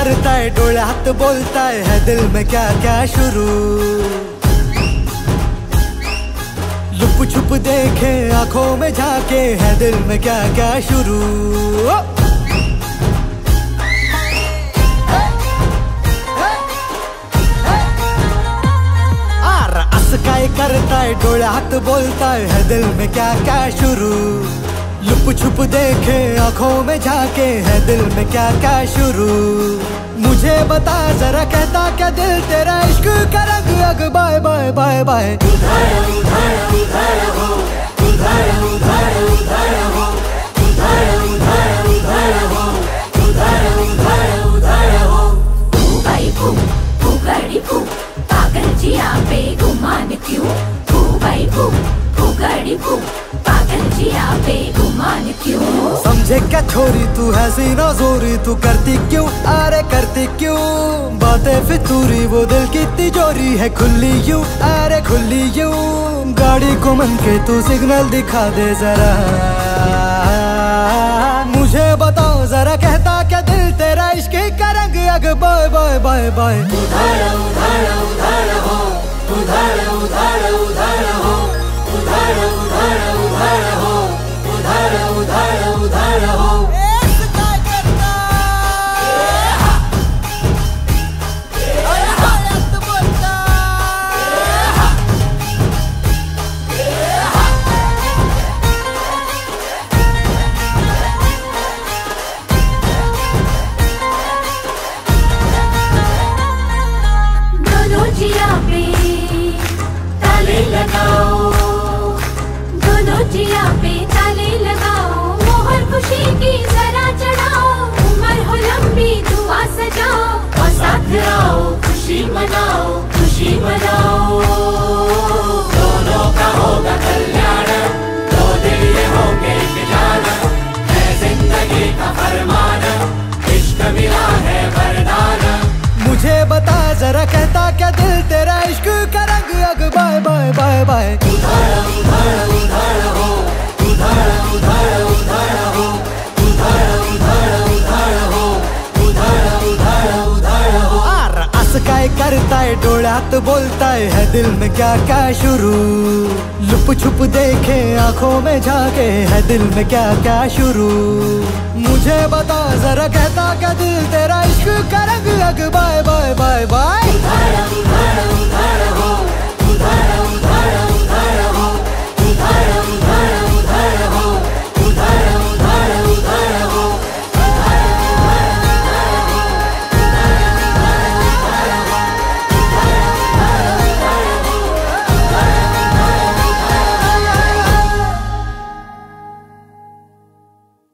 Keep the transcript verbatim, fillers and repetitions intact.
करता है, डोले हाथ बोलता है, है दिल में क्या क्या शुरू। लुप छुप देखे आंखों में झाके, है दिल में क्या क्या शुरू। काय करता है, डोले हाथ बोलता है, है दिल में क्या क्या शुरू। लुप छुप देखे आंखों में झाके, है दिल में क्या क्या शुरू। मुझे बता जरा कहता क्या दिल तेरा इश्क का रंग अग बाय बाय बाय बाय। उधार उधार उधार हो, उधार उधार उधार हो, उधार उधार उधार हो, उधार उधार उधार हो। फू भाई फू, फू गाड़ी फू, पागल जिया पे गुमान क्यों। फू भाई फू, फू गाड़ी फू, पागल जिया पे गुमान क्यों। समझे क्या छोरी तू है सीना जोरी, तू करती क्यों अरे करती क्यों। बातें फितूरी वो दिल की तिजोरी है खुली यूं अरे खुली यूं। गाड़ी को मन के तू सिग्नल दिखा दे जरा, मुझे बताओ जरा कहता क्या दिल तेरा इश्क का रंग अग बाय बाय बाय बाय। उधार उधार उधार हो, उधार उधार उधार हो, उधार उधार उधार हो, उधार उधार उधार हो। जिया पे ताले लगाओ, दोनों जिया पे ताले लगाओ। मोहर खुशी की जरा चढ़ाओ, उम्र हो लंबी दुआ सजाओ। और साथ आओ खुशी मनाओ, खुशी मनाओ। दोनों का होगा कल्याण, दो दिल ये होंगे एक जान। है जिंदगी का फरमान, इश्क मिला है वरदान। मुझे बता जरा कहता क्या दिल तेरा इश्क का रंग अग बाय बाय बाय बाय। उधार उधार उधार हो, उधार उधार उधार हो, उधार उधार उधार हो, उधार उधार उधार हो। आर अस काय करता है, डोले हाथ बोलता है, है दिल में क्या क्या शुरू। लुप छुप देखे आंखों में झाके, है दिल में क्या क्या शुरू। मुझे बता जरा कहता क्या दिल तेरा इश्क का रंग अग बाय